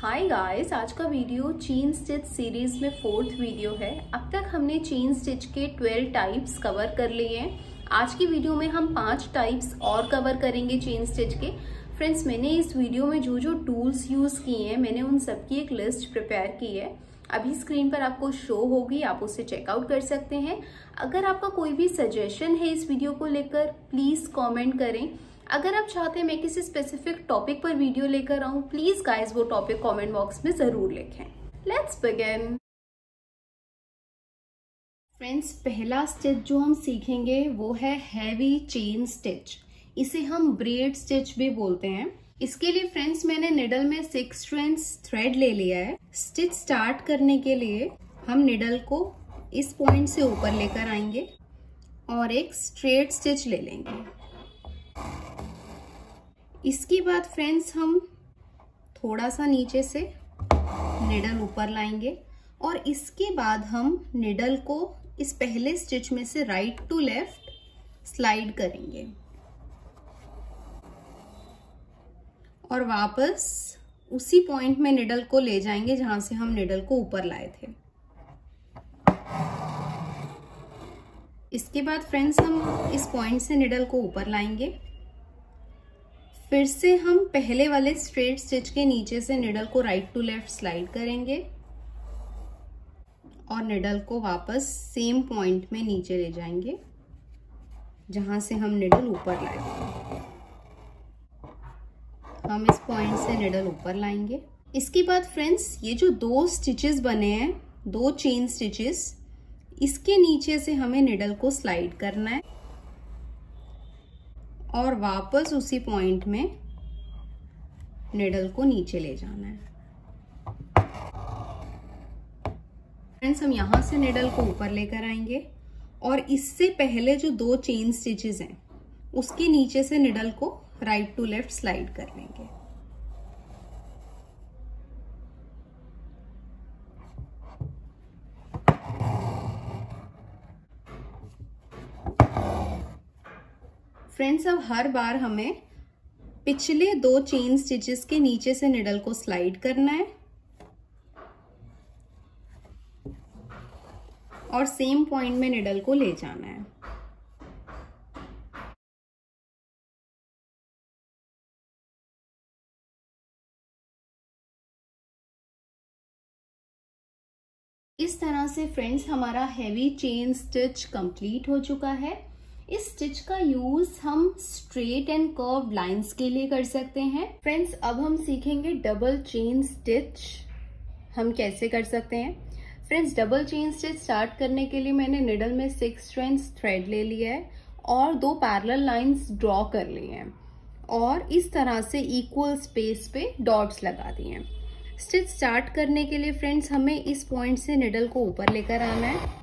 Hi guys, आज का video chain stitch series में 4th वीडियो है। अब तक हमने चेन स्टिच के 12 टाइप्स कवर कर लिए हैं। आज की वीडियो में हम 5 टाइप्स और कवर करेंगे चेन स्टिच के। फ्रेंड्स, मैंने इस वीडियो में जो जो टूल्स यूज किए हैं, मैंने उन सबकी एक लिस्ट प्रिपेयर की है। अभी स्क्रीन पर आपको शो होगी, आप उसे चेकआउट कर सकते हैं। अगर आपका कोई भी सजेशन है इस वीडियो को लेकर, प्लीज कॉमेंट करें। अगर आप चाहते हैं मैं किसी स्पेसिफिक टॉपिक पर वीडियो लेकर आऊं, प्लीज गाइस वो टॉपिक कमेंट बॉक्स में जरूर लिखें। Let's begin. फ्रेंड्स, पहला स्टिच जो हम सीखेंगे वो है हैवी चेन स्टिच। इसे हम ब्रेड स्टिच भी बोलते हैं। इसके लिए फ्रेंड्स मैंने निडल में 6 स्ट्रैंड्स थ्रेड ले लिया है। स्टिच स्टार्ट करने के लिए हम निडल को इस पॉइंट से ऊपर लेकर आएंगे और एक स्ट्रेट स्टिच ले लेंगे। इसके बाद फ्रेंड्स हम थोड़ा सा नीचे से निडल ऊपर लाएंगे और इसके बाद हम निडल को इस पहले स्टिच में से राइट टू लेफ्ट स्लाइड करेंगे और वापस उसी पॉइंट में निडल को ले जाएंगे जहां से हम निडल को ऊपर लाए थे। इसके बाद फ्रेंड्स हम इस पॉइंट से निडल को ऊपर लाएंगे। फिर से हम पहले वाले स्ट्रेट स्टिच के नीचे से निडल को राइट टू लेफ्ट स्लाइड करेंगे और निडल को वापस सेम पॉइंट में नीचे ले जाएंगे जहां से हम निडल ऊपर लाए थे। हम इस पॉइंट से निडल ऊपर लाएंगे। इसके बाद फ्रेंड्स ये जो 2 स्टिचेस बने हैं, 2 चेन स्टिचेस, इसके नीचे से हमें निडल को स्लाइड करना है और वापस उसी पॉइंट में निडल को नीचे ले जाना है। फ्रेंड्स, हम यहां से निडल को ऊपर लेकर आएंगे और इससे पहले जो 2 चेन स्टिचेस हैं उसके नीचे से निडल को राइट टू लेफ्ट स्लाइड कर लेंगे। फ्रेंड्स, अब हर बार हमें पिछले 2 चेन स्टिचेस के नीचे से निडल को स्लाइड करना है और सेम पॉइंट में निडल को ले जाना है। इस तरह से फ्रेंड्स हमारा हैवी चेन स्टिच कंप्लीट हो चुका है। इस स्टिच का यूज हम स्ट्रेट एंड कर्व लाइंस के लिए कर सकते हैं। फ्रेंड्स, अब हम सीखेंगे डबल चेन स्टिच हम कैसे कर सकते हैं। Friends, double chain stitch start करने के लिए मैंने निडल में 6 स्ट्रैंड्स थ्रेड ले लिया है और 2 पैरेलल लाइंस ड्रॉ कर लिए हैं और इस तरह से इक्वल स्पेस पे डॉट्स लगा दिए हैं। स्टिच स्टार्ट करने के लिए फ्रेंड्स हमें इस पॉइंट से निडल को ऊपर लेकर आना है,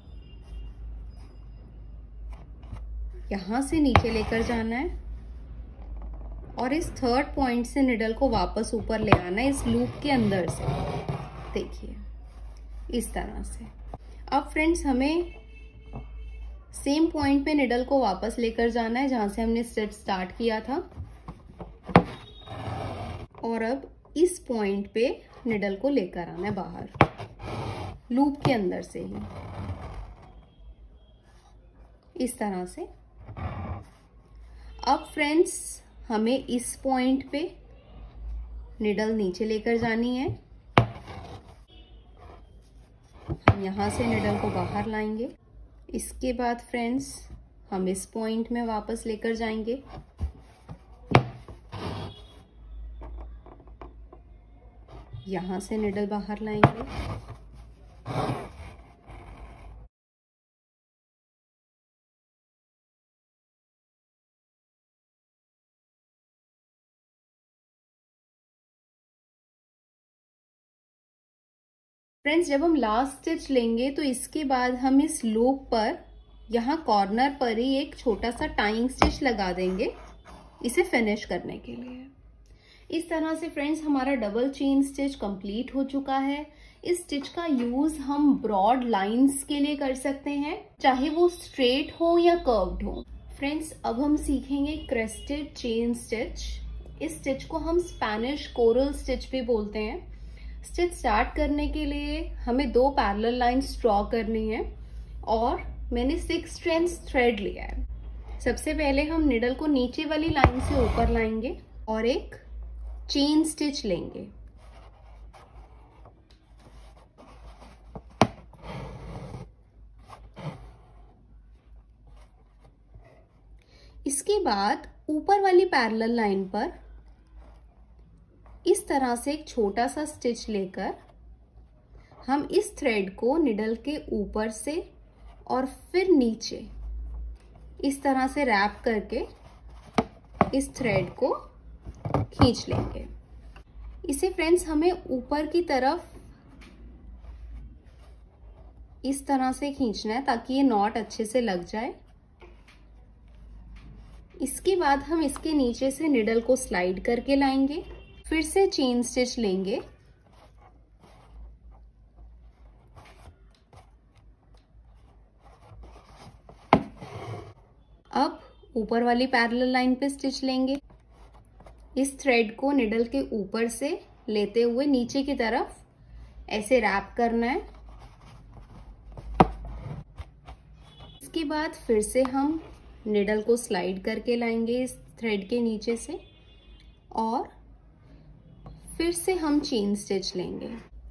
यहां से नीचे लेकर जाना है और इस 3rd पॉइंट से निडल को वापस ऊपर ले आना है इस लूप के अंदर से। देखिए इस तरह से। अब फ्रेंड्स हमें सेम पॉइंट पे निडल को वापस लेकर जाना है जहां से हमने स्टिच स्टार्ट किया था और अब इस पॉइंट पे निडल को लेकर आना है बाहर लूप के अंदर से ही, इस तरह से। अब फ्रेंड्स हमें इस पॉइंट पे निडल नीचे लेकर जानी है। हम यहां से निडल को बाहर लाएंगे। इसके बाद फ्रेंड्स हम इस पॉइंट में वापस लेकर जाएंगे। यहां से निडल बाहर लाएंगे। फ्रेंड्स, जब हम लास्ट स्टिच लेंगे तो इसके बाद हम इस लूप पर यहाँ कॉर्नर पर ही एक छोटा सा टाइंग स्टिच लगा देंगे इसे फिनिश करने के लिए। इस तरह से फ्रेंड्स हमारा डबल चेन स्टिच कंप्लीट हो चुका है। इस स्टिच का यूज हम ब्रॉड लाइंस के लिए कर सकते हैं, चाहे वो स्ट्रेट हो या कर्व्ड हो। फ्रेंड्स, अब हम सीखेंगे क्रेस्टेड चेन स्टिच। इस स्टिच को हम स्पेनिश कोरल स्टिच भी बोलते हैं। स्टिच स्टार्ट करने के लिए हमें 2 पैरेलल लाइंस ड्रॉ करनी है और मैंने 6 स्ट्रैंड्स थ्रेड लिया है। सबसे पहले हम निडल को नीचे वाली लाइन से ऊपर लाएंगे और एक चेन स्टिच लेंगे। इसके बाद ऊपर वाली पैरेलल लाइन पर इस तरह से एक छोटा सा स्टिच लेकर हम इस थ्रेड को निडल के ऊपर से और फिर नीचे इस तरह से रैप करके इस थ्रेड को खींच लेंगे। इसे फ्रेंड्स हमें ऊपर की तरफ इस तरह से खींचना है ताकि ये नॉट अच्छे से लग जाए। इसके बाद हम इसके नीचे से निडल को स्लाइड करके लाएंगे, फिर से चेन स्टिच लेंगे अब ऊपर वाली पैरेलल लाइन पे स्टिच लेंगे। इस थ्रेड को निडल के ऊपर से लेते हुए नीचे की तरफ ऐसे रैप करना है। इसके बाद फिर से हम निडल को स्लाइड करके लाएंगे इस थ्रेड के नीचे से और फिर से हम चेन स्टिच लेंगे।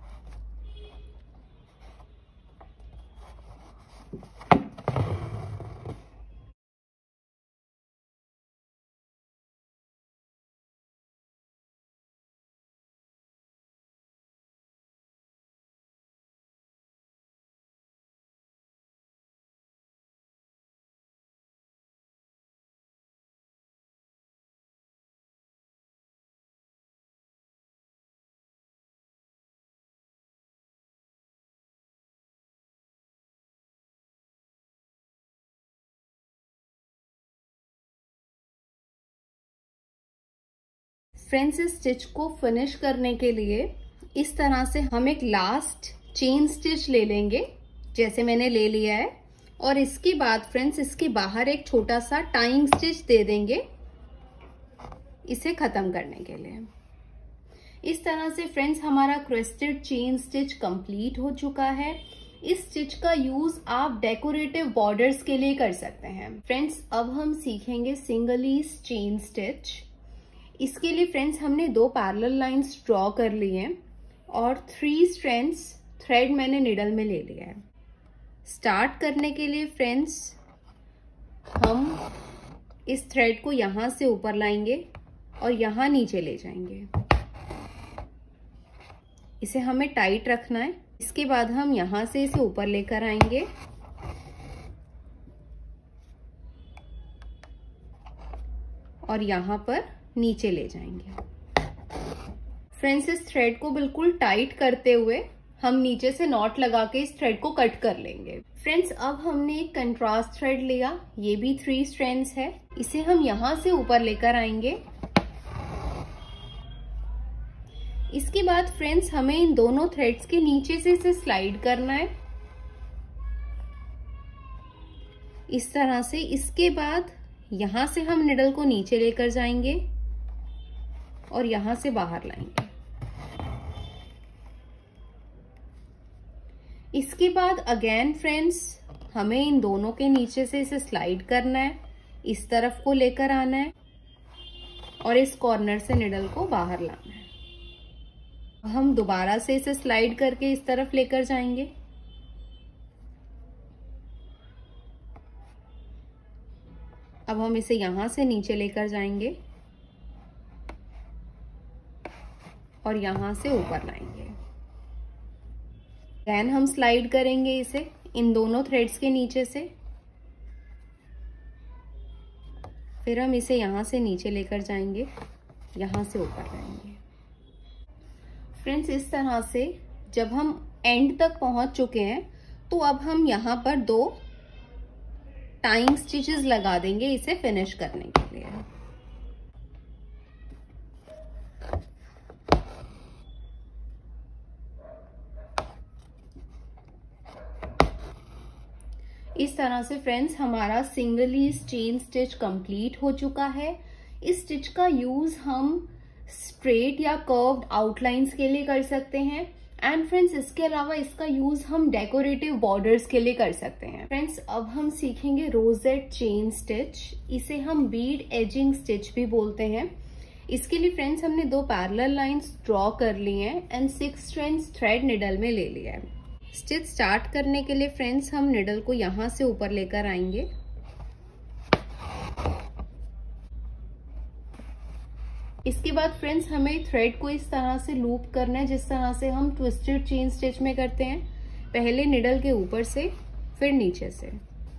फ्रेंड्स, इस स्टिच को फिनिश करने के लिए इस तरह से हम एक लास्ट चेन स्टिच ले लेंगे जैसे मैंने ले लिया है और इसके बाद फ्रेंड्स इसके बाहर एक छोटा सा टाइंग स्टिच दे देंगे इसे खत्म करने के लिए। इस तरह से फ्रेंड्स हमारा क्रेस्टेड चेन स्टिच कंप्लीट हो चुका है। इस स्टिच का यूज आप डेकोरेटिव बॉर्डर्स के लिए कर सकते हैं। फ्रेंड्स, अब हम सीखेंगे सिंगल ईज चेन स्टिच। इसके लिए फ्रेंड्स हमने 2 पैरेलल लाइंस ड्रॉ कर ली हैं और 3 स्ट्रैंड्स थ्रेड मैंने निडल में ले लिया है। स्टार्ट करने के लिए फ्रेंड्स हम इस थ्रेड को यहां से ऊपर लाएंगे और यहां नीचे ले जाएंगे। इसे हमें टाइट रखना है। इसके बाद हम यहां से इसे ऊपर लेकर आएंगे और यहां पर नीचे ले जाएंगे। फ्रेंड्स, इस थ्रेड को बिल्कुल टाइट करते हुए हम नीचे से नॉट लगा के इस थ्रेड को कट कर लेंगे। फ्रेंड्स, अब हमने एक कंट्रास्ट थ्रेड लिया, ये भी 3 स्ट्रैंड्स है। इसे हम यहां से ऊपर लेकर आएंगे। इसके बाद फ्रेंड्स हमें इन दोनों थ्रेड्स के नीचे से इसे स्लाइड करना है इस तरह से। इसके बाद यहां से हम निडल को नीचे लेकर जाएंगे और यहां से बाहर लाएंगे। इसके बाद अगेन फ्रेंड्स हमें इन दोनों के नीचे से इसे स्लाइड करना है, इस तरफ को लेकर आना है और इस कॉर्नर से निडल को बाहर लाना है। हम दोबारा से इसे स्लाइड करके इस तरफ लेकर जाएंगे। अब हम इसे यहां से नीचे लेकर जाएंगे और यहां से ऊपर लाएंगे। देन हम स्लाइड करेंगे इसे इन दोनों थ्रेड्स के नीचे से। फिर हम इसे यहां से नीचे लेकर जाएंगे, यहां से ऊपर लाएंगे। फ्रेंड्स, इस तरह से जब हम एंड तक पहुंच चुके हैं तो अब हम यहां पर 2 टाइंग स्टिचेस लगा देंगे इसे फिनिश करने के लिए। इस तरह से फ्रेंड्स हमारा सिंगल ईज चेन स्टिच कंप्लीट हो चुका है। इस स्टिच का यूज हम स्ट्रेट या कर्व्ड आउटलाइंस के लिए कर सकते हैं। एंड फ्रेंड्स, इसके अलावा इसका यूज हम डेकोरेटिव बॉर्डर्स के लिए कर सकते हैं। फ्रेंड्स, अब हम सीखेंगे रोजेट चेन स्टिच। इसे हम बीड एजिंग स्टिच भी बोलते हैं। इसके लिए फ्रेंड्स हमने 2 पैरेलल लाइंस ड्रॉ कर ली हैं एंड 6 स्ट्रैंड्स थ्रेड निडल में ले लिया है। स्टिच स्टार्ट करने के लिए फ्रेंड्स हम निडल को यहाँ से ऊपर लेकर आएंगे। इसके बाद फ्रेंड्स हमें थ्रेड को इस तरह से लूप करना है जिस तरह से हम ट्विस्टेड चेन स्टिच में करते हैं। पहले निडल के ऊपर से, फिर नीचे से।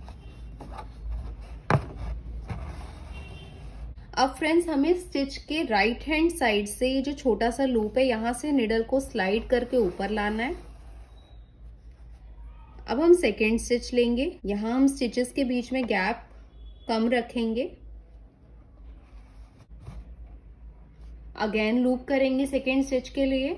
अब फ्रेंड्स हमें स्टिच के राइट हैंड साइड से ये जो छोटा सा लूप है यहाँ से निडल को स्लाइड करके ऊपर लाना है। अब हम सेकेंड स्टिच लेंगे। यहाँ हम स्टिचेस के बीच में गैप कम रखेंगे। अगेन लूप करेंगे सेकेंड स्टिच के लिए।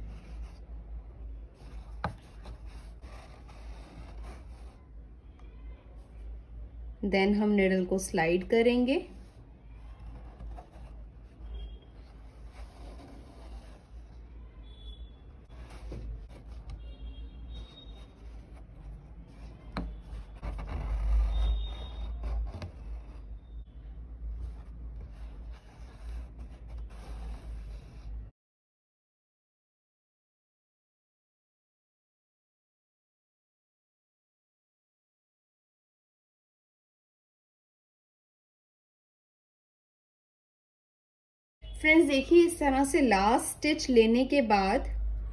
देन हम निडल को स्लाइड करेंगे। फ्रेंड्स देखिए, इस तरह से लास्ट स्टिच लेने के बाद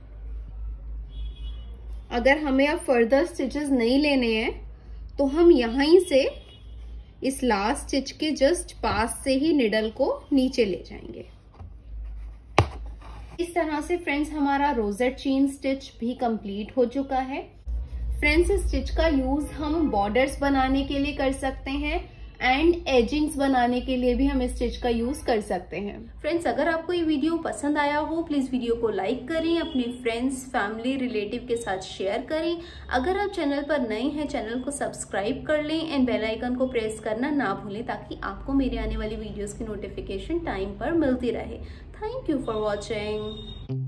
अगर हमें अब फर्दर स्टिचेस नहीं लेने हैं तो हम यहीं से इस लास्ट स्टिच के जस्ट पास से ही निडल को नीचे ले जाएंगे। इस तरह से फ्रेंड्स हमारा रोजेट चेन स्टिच भी कंप्लीट हो चुका है। फ्रेंड्स, इस स्टिच का यूज हम बॉर्डर्स बनाने के लिए कर सकते हैं एंड एजिंग्स बनाने के लिए भी हम इस स्टिच का यूज कर सकते हैं। फ्रेंड्स, अगर आपको ये वीडियो पसंद आया हो प्लीज वीडियो को लाइक करें, अपने फ्रेंड्स, फैमिली, रिलेटिव के साथ शेयर करें। अगर आप चैनल पर नए हैं चैनल को सब्सक्राइब कर लें एंड बेल आइकन को प्रेस करना ना भूलें ताकि आपको मेरे आने वाली वीडियोस की नोटिफिकेशन टाइम पर मिलती रहे। Thank you for watching.